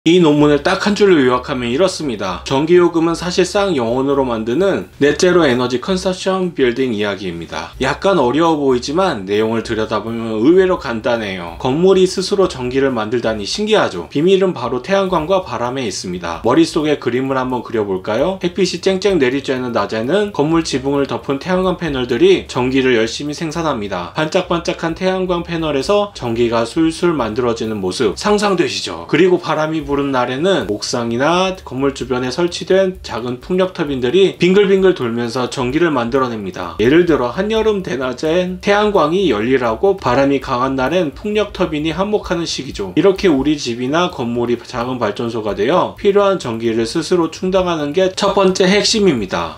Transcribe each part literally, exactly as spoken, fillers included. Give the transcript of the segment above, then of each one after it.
이 논문을 딱 한 줄로 요약하면 이렇습니다. 전기요금은 사실상 영원으로 만드는 넷제로 에너지 컨서션 빌딩 이야기입니다. 약간 어려워 보이지만 내용을 들여다보면 의외로 간단해요. 건물이 스스로 전기를 만들다니 신기하죠. 비밀은 바로 태양광과 바람에 있습니다. 머릿속에 그림을 한번 그려볼까요? 햇빛이 쨍쨍 내리쬐는 낮에는 건물 지붕을 덮은 태양광 패널들이 전기를 열심히 생산합니다. 반짝반짝한 태양광 패널에서 전기가 술술 만들어지는 모습 상상되시죠? 그리고 바람이 부른 날에는 옥상이나 건물 주변에 설치된 작은 풍력 터빈들이 빙글빙글 돌면서 전기를 만들어냅니다. 예를 들어 한여름 대낮엔 태양광이 열일하고 바람이 강한 날엔 풍력 터빈이 한몫하는 시기죠. 이렇게 우리 집이나 건물이 작은 발전소가 되어 필요한 전기를 스스로 충당하는 게 첫 번째 핵심입니다.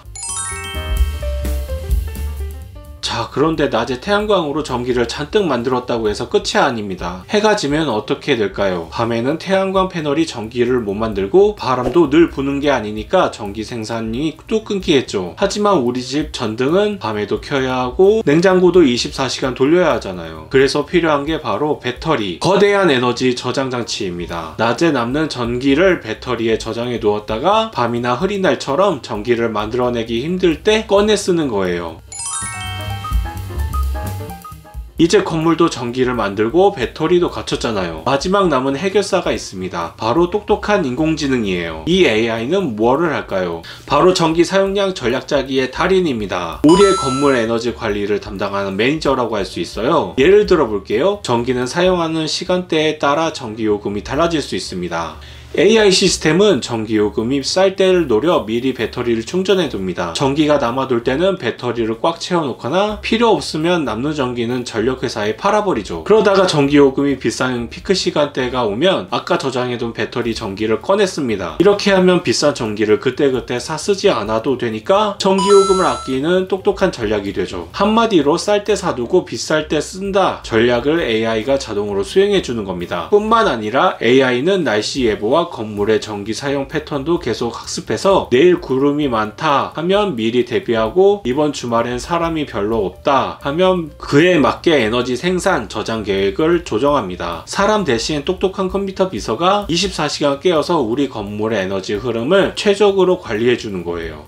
자, 그런데 낮에 태양광으로 전기를 잔뜩 만들었다고 해서 끝이 아닙니다. 해가 지면 어떻게 될까요? 밤에는 태양광 패널이 전기를 못 만들고 바람도 늘 부는 게 아니니까 전기 생산이 뚝 끊기겠죠. 하지만 우리 집 전등은 밤에도 켜야 하고 냉장고도 이십사 시간 돌려야 하잖아요. 그래서 필요한 게 바로 배터리, 거대한 에너지 저장 장치입니다. 낮에 남는 전기를 배터리에 저장해 두었다가 밤이나 흐린 날처럼 전기를 만들어내기 힘들 때 꺼내 쓰는 거예요. 이제 건물도 전기를 만들고 배터리도 갖췄잖아요. 마지막 남은 해결사가 있습니다. 바로 똑똑한 인공지능이에요. 이 에이아이는 뭐를 할까요? 바로 전기 사용량 전략자기의 달인입니다. 우리의 건물 에너지 관리를 담당하는 매니저라고 할 수 있어요. 예를 들어 볼게요. 전기는 사용하는 시간대에 따라 전기요금이 달라질 수 있습니다. 에이아이 시스템은 전기요금이 쌀 때를 노려 미리 배터리를 충전해 둡니다. 전기가 남아돌 때는 배터리를 꽉 채워놓거나 필요 없으면 남는 전기는 전력회사에 팔아버리죠. 그러다가 전기요금이 비싼 피크 시간대가 오면 아까 저장해둔 배터리 전기를 꺼냈습니다. 이렇게 하면 비싼 전기를 그때그때 사 쓰지 않아도 되니까 전기요금을 아끼는 똑똑한 전략이 되죠. 한마디로 쌀 때 사두고 비쌀 때 쓴다 전략을 에이아이가 자동으로 수행해주는 겁니다. 뿐만 아니라 에이아이는 날씨 예보와 건물의 전기 사용 패턴도 계속 학습해서 내일 구름이 많다 하면 미리 대비하고 이번 주말엔 사람이 별로 없다 하면 그에 맞게 에너지 생산 저장 계획을 조정합니다. 사람 대신 똑똑한 컴퓨터 비서가 이십사 시간 깨어서 우리 건물의 에너지 흐름을 최적으로 관리해 주는 거예요.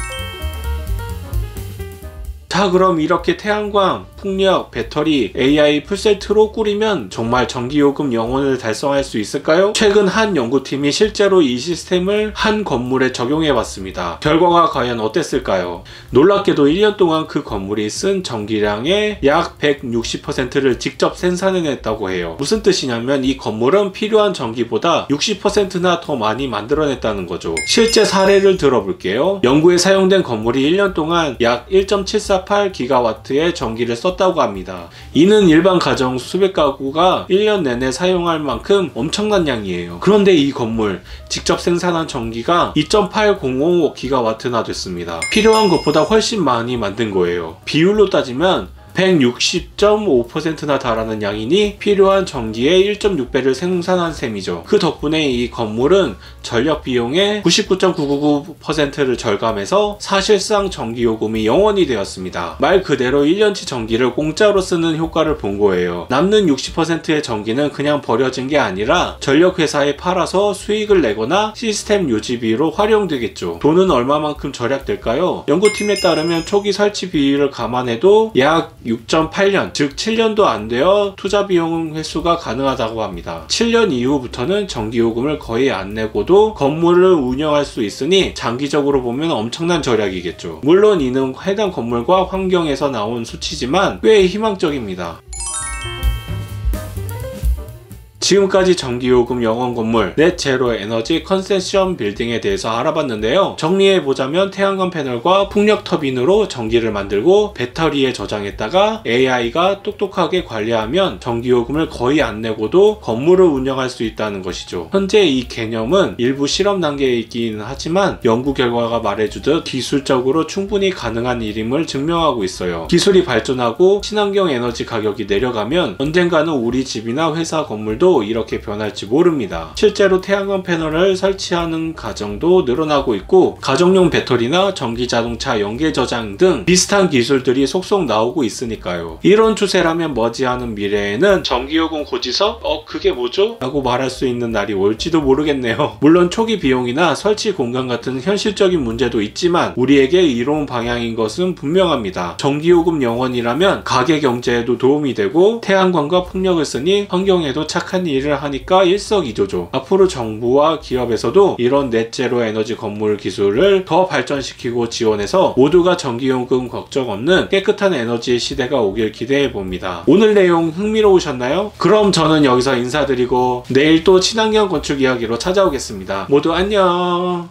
자, 그럼 이렇게 태양광, 풍력, 배터리, 에이아이 풀세트로 꾸리면 정말 전기요금 영원을 달성할 수 있을까요? 최근 한 연구팀이 실제로 이 시스템을 한 건물에 적용해봤습니다. 결과가 과연 어땠을까요? 놀랍게도 일 년 동안 그 건물이 쓴 전기량의 약 백육십 퍼센트를 직접 생산해냈다고 해요. 무슨 뜻이냐면 이 건물은 필요한 전기보다 육십 퍼센트나 더 많이 만들어냈다는 거죠. 실제 사례를 들어볼게요. 연구에 사용된 건물이 일 년 동안 약 일 점 칠사팔 기가와트의 전기를 썼다고 합니다. 이는 일반 가정 수백 가구가 일 년 내내 사용할 만큼 엄청난 양이에요. 그런데 이 건물 직접 생산한 전기가 이 점 팔공오 기가와트나 됐습니다. 필요한 것보다 훨씬 많이 만든 거예요. 비율로 따지면 백육십 점 오 퍼센트나 달하는 양이니 필요한 전기의 일 점 육 배를 생산한 셈이죠. 그 덕분에 이 건물은 전력 비용의 구십구 점 구구구 퍼센트를 절감해서 사실상 전기요금이 영원이 되었습니다. 말 그대로 일 년치 전기를 공짜로 쓰는 효과를 본 거예요. 남는 육십 퍼센트의 전기는 그냥 버려진 게 아니라 전력회사에 팔아서 수익을 내거나 시스템 유지비로 활용되겠죠. 돈은 얼마만큼 절약될까요? 연구팀에 따르면 초기 설치 비율을 감안해도 약 육 점 팔 년, 즉 칠 년도 안 되어 투자 비용 회수가 가능하다고 합니다. 칠 년 이후부터는 전기요금을 거의 안 내고도 건물을 운영할 수 있으니 장기적으로 보면 엄청난 절약이겠죠. 물론 이는 해당 건물과 환경에서 나온 수치지만 꽤 희망적입니다. 지금까지 전기요금 영원 건물 넷제로 에너지 컨센션 빌딩에 대해서 알아봤는데요. 정리해보자면 태양광 패널과 풍력 터빈으로 전기를 만들고 배터리에 저장했다가 에이아이가 똑똑하게 관리하면 전기요금을 거의 안 내고도 건물을 운영할 수 있다는 것이죠. 현재 이 개념은 일부 실험 단계에 있긴 하지만 연구 결과가 말해주듯 기술적으로 충분히 가능한 일임을 증명하고 있어요. 기술이 발전하고 친환경 에너지 가격이 내려가면 언젠가는 우리 집이나 회사 건물도 미래도 이렇게 변할지 모릅니다. 실제로 태양광 패널을 설치하는 가정도 늘어나고 있고 가정용 배터리나 전기자동차 연계 저장 등 비슷한 기술들이 속속 나오고 있으니까요. 이런 추세라면 머지않은 미래에는 전기요금 고지서? 어 그게 뭐죠? 라고 말할 수 있는 날이 올지도 모르겠네요. 물론 초기 비용이나 설치 공간 같은 현실적인 문제도 있지만 우리에게 이로운 방향인 것은 분명합니다. 전기요금 영원이라면 가계 경제에도 도움이 되고 태양광과 풍력을 쓰니 환경에도 착한 일을 하니까 일석이조죠. 앞으로 정부와 기업에서도 이런 넷제로 에너지 건물 기술을 더 발전시키고 지원해서 모두가 전기요금 걱정 없는 깨끗한 에너지 시대가 오길 기대해봅니다. 오늘 내용 흥미로우셨나요? 그럼 저는 여기서 인사드리고 내일 또 친환경 건축 이야기로 찾아오겠습니다. 모두 안녕.